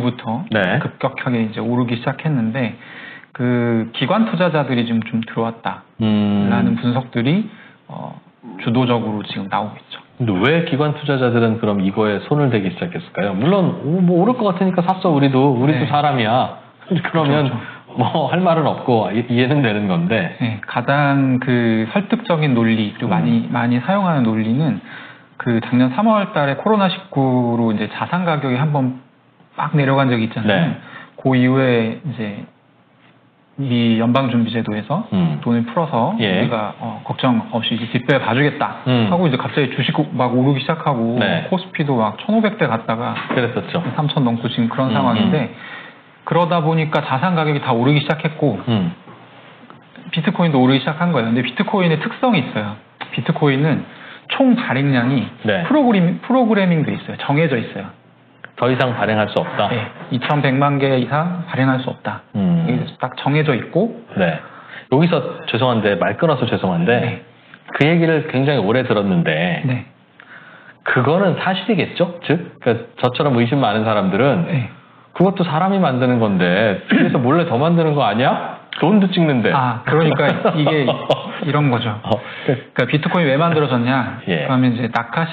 이후부터 네. 급격하게 이제 오르기 시작했는데 그 기관 투자자들이 좀 들어왔다라는 분석들이 주도적으로 지금 나오고 있죠. 근데 왜 기관 투자자들은 그럼 이거에 손을 대기 시작했을까요? 물론 뭐 오를 것 같으니까 샀어 우리도 네. 사람이야. 그러면 그렇죠. 뭐 할 말은 없고 이해는 되는 건데. 네, 가장 그 설득적인 논리 그리고 많이 사용하는 논리는 그 작년 3월달에 코로나19로 이제 자산 가격이 한번 막 내려간 적이 있잖아요. 네. 그 이후에 이제 이 연방준비제도에서 돈을 풀어서 예. 우리가 걱정 없이 이제 뒷배 봐주겠다 하고 이제 갑자기 주식 막 오르기 시작하고 네. 코스피도 막 1,500대 갔다가 그랬었죠. 3,000 넘고 지금 그런 상황인데 그러다 보니까 자산 가격이 다 오르기 시작했고 비트코인도 오르기 시작한 거예요. 근데 비트코인의 특성이 있어요. 비트코인은 총 발행량이 네. 프로그래밍 돼 있어요. 정해져 있어요. 더 이상 발행할 수 없다. 네, 2,100만 개 이상 발행할 수 없다. 이게 딱 정해져 있고. 네. 여기서 죄송한데 말 끊어서 죄송한데 네. 그 얘기를 굉장히 오래 들었는데 네. 그거는 사실이겠죠? 즉 그러니까 저처럼 의심 많은 사람들은 네. 그것도 사람이 만드는 건데 뒤에서 몰래 더 만드는 거 아니야? 돈도 찍는데. 아, 그러니까 이게 이런 거죠. 그러니까 비트코인이 왜 만들어졌냐? 예. 그러면 이제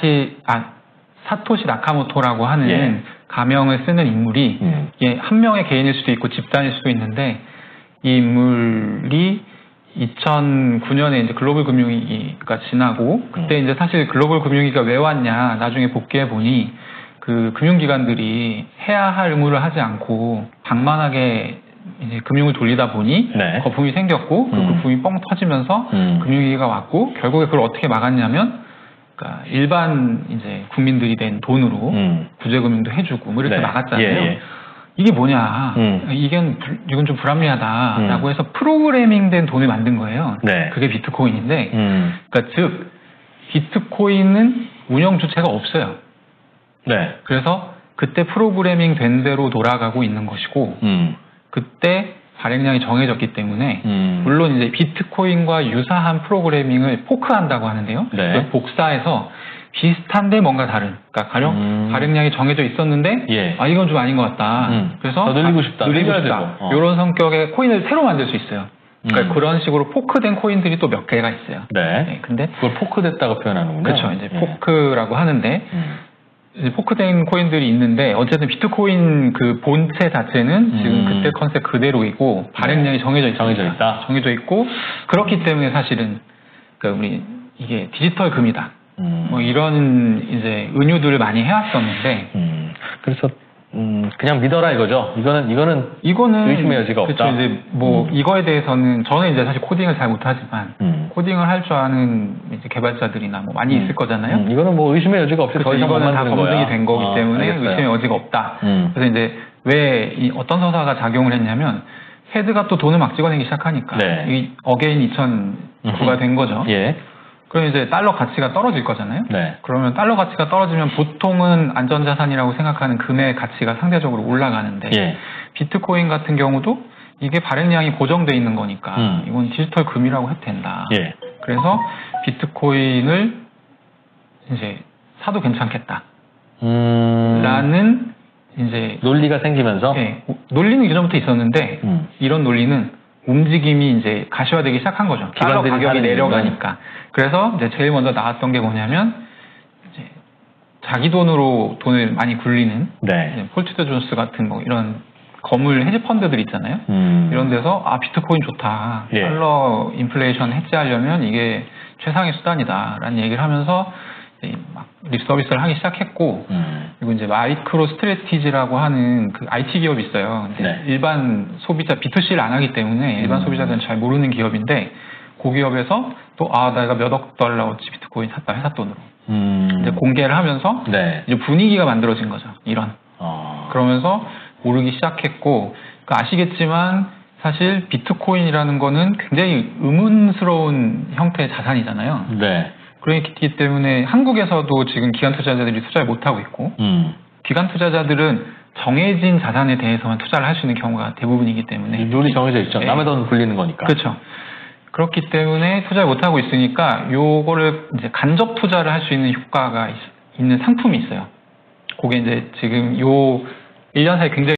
사토시 나카모토라고 하는 예. 가명을 쓰는 인물이 이게 한 명의 개인일 수도 있고 집단일 수도 있는데 이 인물이 2009년에 이제 글로벌 금융위기가 지나고 그때 이제 사실 글로벌 금융위기가 왜 왔냐 나중에 복귀해 보니 그 금융기관들이 해야 할 의무를 하지 않고 방만하게 이제 금융을 돌리다 보니 네. 거품이 생겼고 그 거품이 뻥 터지면서 금융위기가 왔고 결국에 그걸 어떻게 막았냐면 그러니까 일반 이제 국민들이 낸 돈으로 구제금융도 해주고 뭐 이렇게 네. 막았잖아요. 예. 이게 뭐냐? 이건 좀 불합리하다라고 해서 프로그래밍된 돈을 만든 거예요. 네. 그게 비트코인인데, 그러니까 즉 비트코인은 운영 주체가 없어요. 네. 그래서 그때 프로그래밍 된 대로 돌아가고 있는 것이고, 그때 발행량이 정해졌기 때문에 물론 이제 비트코인과 유사한 프로그래밍을 포크한다고 하는데요. 네. 복사해서 비슷한데 뭔가 다른. 그러니까 가령 발행량이 정해져 있었는데 예. 아 이건 좀 아닌 것 같다. 그래서 더 늘리고 싶다. 이런 성격의 코인을 새로 만들 수 있어요. 그러니까 그런 식으로 포크된 코인들이 또 몇 개가 있어요. 네. 네, 근데 그걸 포크됐다고 표현하는군요. 그렇죠. 이제 포크라고 하는데 이제 포크된 코인들이 있는데 어쨌든 비트코인 그 본체 자체는 지금 그때 컨셉 그대로이고 발행량이 정해져 있다. 정해져 있고 그렇기 때문에 사실은 그러니까 우리 이게 디지털 금이다. 뭐 이런 이제 은유들을 많이 해왔었는데 그래서 그냥 믿어라 이거죠. 이거는 의심의 여지가 없다. 그렇죠. 이제 뭐 이거에 대해서는 저는 이제 사실 코딩을 잘 못하지만 코딩을 할 줄 아는 이제 개발자들이나 뭐 많이 있을 거잖아요. 이거는 뭐 의심의 여지가 없이 더 이상 이거는 다 검증이 거야. 된 거기 때문에 알겠어요. 의심의 여지가 없다. 그래서 이제 왜 어떤 서사가 작용을 했냐면 헤드가 또 돈을 막 찍어내기 시작하니까 네. 이 어게인 2009가 된 거죠. 예. 그럼 이제 달러 가치가 떨어질 거잖아요. 네. 그러면 달러 가치가 떨어지면 보통은 안전자산이라고 생각하는 금의 가치가 상대적으로 올라가는데 예. 비트코인 같은 경우도 이게 발행량이 고정돼 있는 거니까 이건 디지털 금이라고 해도 된다. 예. 그래서 비트코인을 이제 사도 괜찮겠다. 라는 이제 논리가 생기면서 네, 논리는 이전부터 있었는데 이런 논리는 움직임이 이제 가시화되기 시작한 거죠. 달러 가격이 내려가니까. 그래서 이제 제일 먼저 나왔던 게 뭐냐면 이제 자기 돈으로 돈을 많이 굴리는 네. 폴트드 존스 같은 뭐 이런 거물 헤지 펀드들 있잖아요. 이런 데서 아 비트코인 좋다. 예. 달러 인플레이션 해지하려면 이게 최상의 수단이다라는 얘기를 하면서 막 립서비스를 하기 시작했고 그리고 이제 마이크로 스트래티지라고 하는 그 IT 기업이 있어요. 근데 네. 일반 소비자 B2C를 안 하기 때문에 일반 소비자들은 잘 모르는 기업인데 그 기업에서 또 내가 몇 억 달러어치 비트코인 샀다 회사 돈으로 이제 공개를 하면서 네. 이제 분위기가 만들어진 거죠. 이런 그러면서 오르기 시작했고 그러니까 아시겠지만 사실 비트코인이라는 거는 굉장히 의문스러운 형태의 자산이잖아요. 네. 그렇기 때문에 한국에서도 지금 기관 투자자들이 투자를 못하고 있고 기관 투자자들은 정해진 자산에 대해서만 투자를 할 수 있는 경우가 대부분이기 때문에 룰이 정해져 있죠. 네. 남의 돈 굴리는 거니까. 그렇죠. 그렇기 때문에 투자를 못하고 있으니까 요거를 이제 간접 투자를 할 수 있는 효과가 있는 상품이 있어요. 그게 이제 지금 요 1년 사이에 굉장히